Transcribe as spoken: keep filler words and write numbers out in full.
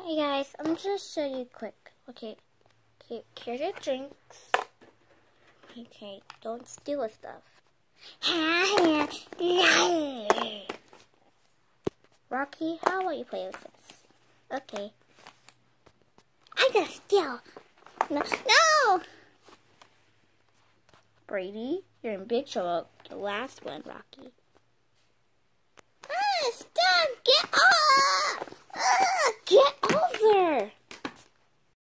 Hey guys, I'm just show you quick. Okay, okay, here's your drinks. Okay, don't steal the stuff. Rocky, how about you play with this? Okay. I gotta steal. No, no! Brady, you're in big trouble. The last one, Rocky. Ah, stop! Get off!